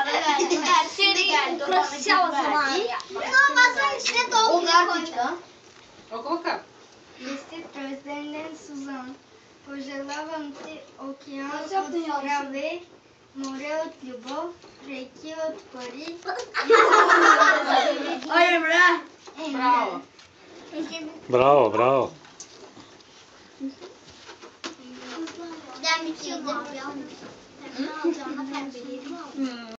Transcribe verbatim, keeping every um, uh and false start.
para verdi. Ersin de geldi. O bana git verdi. Sonra masanın içine doğum O günü kadar koydu. küçük ha. Oku bakalım. Listed prezydenten Suzan. Пожелавам ти океан Аз я от поняла. здраве, море от любов, реки от пари. Hayır bre. Bravo. Bravo, bravo. Ben bir şey alacağım. Ben alacağım. Ben